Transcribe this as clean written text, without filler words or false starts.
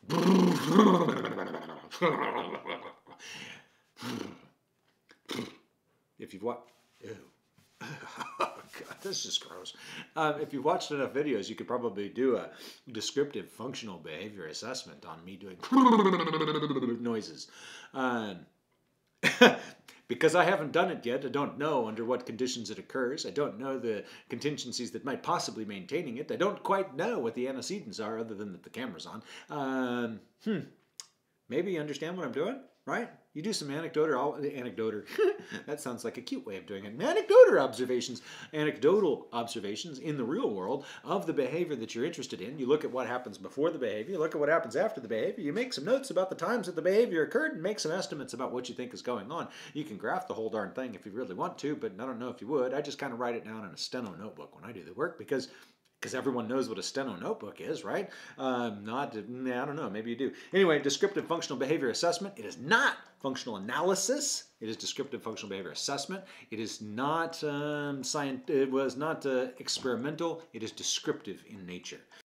If you've watched, God, this is gross. If you've watched enough videos, you could probably do a descriptive functional behavior assessment on me doing noises. Because I haven't done it yet, I don't know under what conditions it occurs. I don't know the contingencies that might possibly maintaining it. I don't quite know what the antecedents are other than that the camera's on. Maybe you understand what I'm doing, right? You do some anecdotal, that sounds like a cute way of doing it. Anecdotal observations in the real world of the behavior that you're interested in. You look at what happens before the behavior, you look at what happens after the behavior, you make some notes about the times that the behavior occurred and make some estimates about what you think is going on. You can graph the whole darn thing if you really want to, but I don't know if you would. I just kind of write it down in a steno notebook when I do the work because everyone knows what a steno notebook is, right? I don't know, maybe you do. Anyway, descriptive functional behavior assessment. It is not functional analysis. It is descriptive functional behavior assessment. It is not it was not experimental. It is descriptive in nature.